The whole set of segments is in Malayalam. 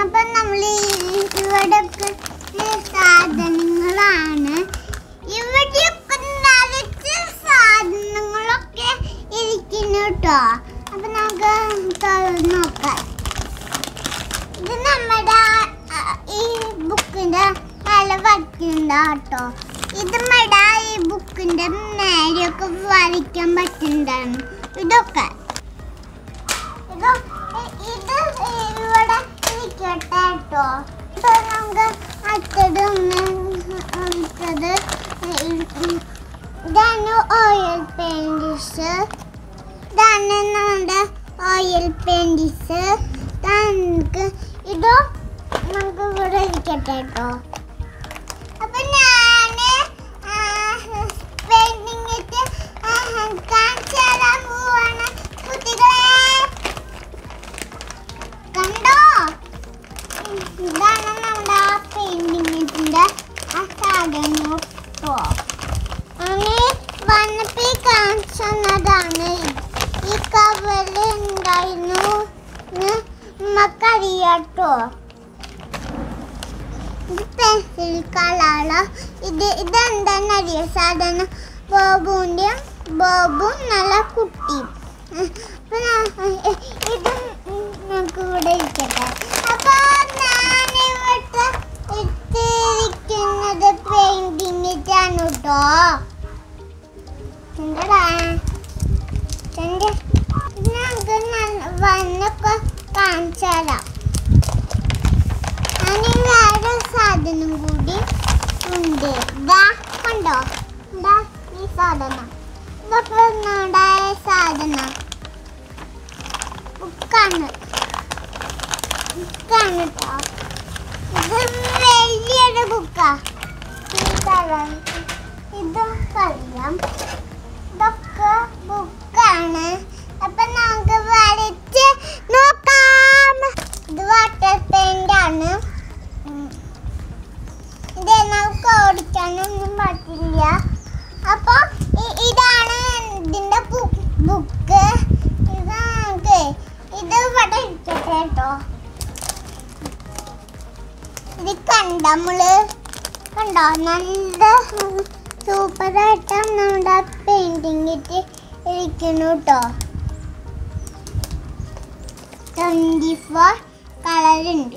അപ്പം നമ്മൾ ഇവിടെയൊക്കെ സാധനങ്ങളാണ്. ഇവിടെയൊക്കെ നിറച്ച് സാധനങ്ങളൊക്കെ ഇരിക്കുന്നു കേട്ടോ. അപ്പം നമുക്ക് തുറന്ന് നോക്കാം. ഇത് നമ്മുടെ ഈ ബുക്കിൻ്റെ നല്ല വരയ്ക്കുന്നുണ്ട് കേട്ടോ. ഇത് നമ്മുടെ ഈ ബുക്കിൻ്റെ നേരെയൊക്കെ വരയ്ക്കാൻ പറ്റുന്നതാണ്. ഇതൊക്കെ ഇത് ഇവിടെ ഇരിക്കട്ടെ കേട്ടോ. ഇപ്പൊ നമുക്ക് അടുത്തത് ഇതാണ് ഓയിൽ പെയിന്റ്സ്. ഇതാണ് നമ്മുടെ ഓയിൽ പെയിന്റ്സ്. ഇത് നമുക്ക് ഇവിടെ ഇരിക്കട്ടെ കേട്ടോ. അപ്പൊ ഞാന് പെയിന്റിങ് കാണിച്ചു തരാൻ പോവാണ് കുട്ടികളെ. കണ്ടോ, ഇതാണ് നമ്മുടെ ആ പെയിന്റിങ്ങിന്റെ ആ സാധനം. വന്നപ്പോ കാണിച്ചു തന്നതാണ്. ഈ കവറിൽ ഉണ്ടായിരുന്നു നമുക്കറിയാട്ടോ. ഇത് പെൻസിൽ കളറ്. ഇതെന്താണെന്നറിയോ സാധനം? ബോബും നല്ല കുട്ടിയും. ഇത് നമുക്ക് ഇവിടെ ഇരിക്കട്ടെ. അപ്പൊ ഞാനിവിടെ ഇട്ടിരിക്കുന്നത് പെയിന്റിങ്ങിട്ടാണ് കേട്ടോ. നമുക്ക് വന്നൊക്കെ കാണിച്ചു തരാം. അതിന് വേറെ സാധനം കൂടി ഉണ്ട്. ഇതാ കണ്ടോ, ഇതാ ഈ സാധനം. ഇതൊക്കെ നമ്മുടെ സാധനം ബുക്കാണ് കേട്ടോ. ഇത് വലിയൊരു ബുക്കാ. ഇതൊക്കറിയാം, ഇതൊക്കെ ബുക്കാണ്. അപ്പൊ നമുക്ക് വരച്ച് നോക്കാം. ഇത് വാട്ടർ പെയിന്റ് ആണ്. ഇത് നമുക്ക് ഓടിക്കാനൊന്നും പറ്റില്ല. അപ്പൊ ഇതാണ് ഇതിന്റെ ബുക്ക്. ഇത് ഇവിടെ ഇരിക്കട്ടെ കേട്ടോ. ഇത് നമ്മള് കണ്ടോ, നല്ല സൂപ്പറായിട്ട് നമ്മുടെ പെയിന്റിങ് ഇരിക്കുന്നു കേട്ടോ. 24 കളറുണ്ട്.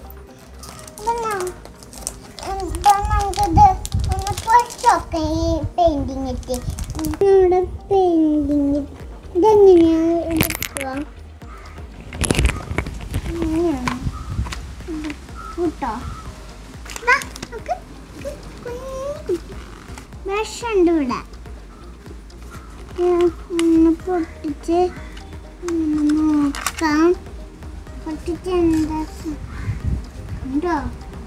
നമുക്കിത് ഒന്ന് പൊടിച്ചൊക്കെ ഈ പെയിന്റിങ് നമ്മുടെ പെയിന്റിങ് ഇതെങ്ങനെയാണ് എടുക്കുക കേട്ടോ. ബ്രഷുണ്ട് ഇവിടെ. ഒന്ന് പൊട്ടിച്ച് നോക്കാം. പൊട്ടിച്ച് എന്താ ഉണ്ടോ?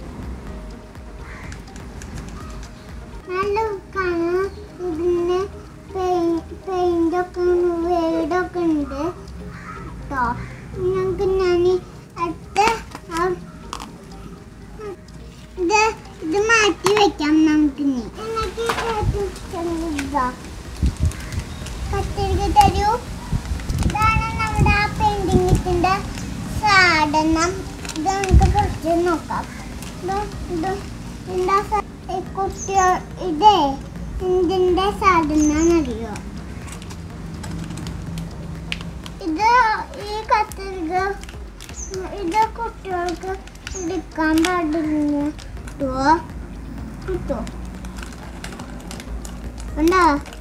നല്ല ബുക്കാണ്. ഇതിന് പെയിന്റൊക്കെ വേടൊക്കെ ഉണ്ട് കേട്ടോ. നമുക്ക് ഞാൻ അടുത്ത ഇത് മാറ്റി വെക്കാം. നമുക്ക് കത്തിരിക്ക തരൂ. ഇതാണ് നമ്മുടെ ആ പെയിന്റിങ്ങിന്റെ സാധനം. ഇത് നമുക്ക് കുറച്ച് നോക്കാം. കുട്ടികൾ ഇതേ എന്തിന്റെ സാധനറിയോ? ഇത് ഈ കത്തിരിക്ക ഇത് കുട്ടികൾക്ക് എടുക്കാൻ പാടില്ല കിട്ടോ. കണ്ടോ,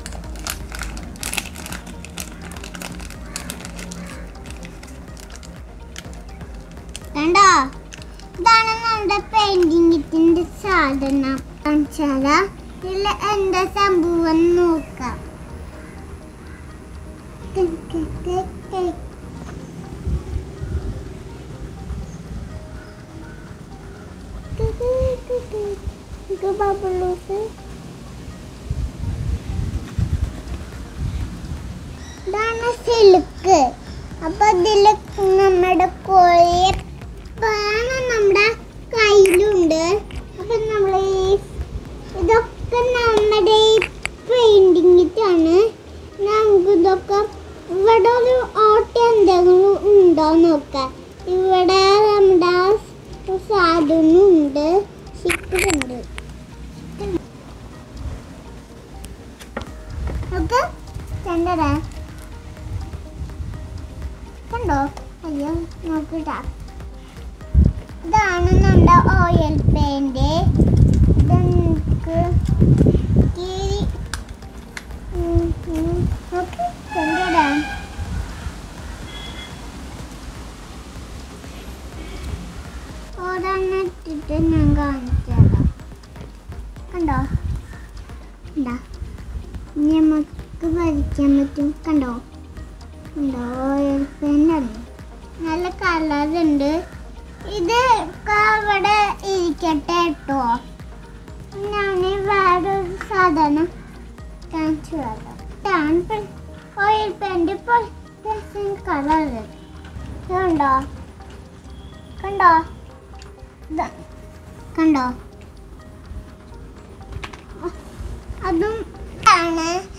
കണ്ടോ? ഇതാണ് നമ്മുടെ പെയിന്റിങ്ങിന്റെ സാധനം. ഇതിൽ എന്താ സംഭവം നോക്കാം. ഇതാണ് സിൽക്ക്. അപ്പൊ ഇതില് നമ്മുടെ കുറേ നമ്മുടെ കയ്യിലുണ്ട്. അപ്പൊ നമ്മള് ഇതൊക്കെ നമ്മുടെ പെയിന്റിങ്ങിട്ടാണ്. നമുക്ക് ഇതൊക്കെ ഇവിടെ ഒരു ഓട്ട എന്തെങ്കിലും ഉണ്ടോ നോക്കാം. ഇവിടെ നമ്മുടെ ഇടുന്നുണ്ട്, സിപ്പുണ്ട്. നമുക്ക് കണ്ടോ? കണ്ടോ? അയ്യോ നോക്കിട്ടാ. ഇതാണ് നമ്മുടെ ഓയിൽ പെയിന്റ്. ഇത് നമുക്ക് നോക്കി കണ്ടോടാ. ഓരോന്നിട്ടിട്ട് ഞാൻ കാണിച്ചു തരാം. കണ്ടോ? എന്താ നമുക്ക് വരയ്ക്കാൻ പറ്റും. കണ്ടോ? കണ്ടോ? ഓയിൽ പെയിന്റാണ്. നല്ല കളറുണ്ട്. ഇത് അവിടെ ഇരിക്കട്ടെ കേട്ടോ. ഞാൻ വേറൊരു സാധനം കാണിച്ചു തരാം. ഇതാണ് ഓയിൽ പെയിന്റ്. ഇപ്പോൾ കളർ കണ്ടോ? കണ്ടോ? കണ്ടോ? അതും ആണ്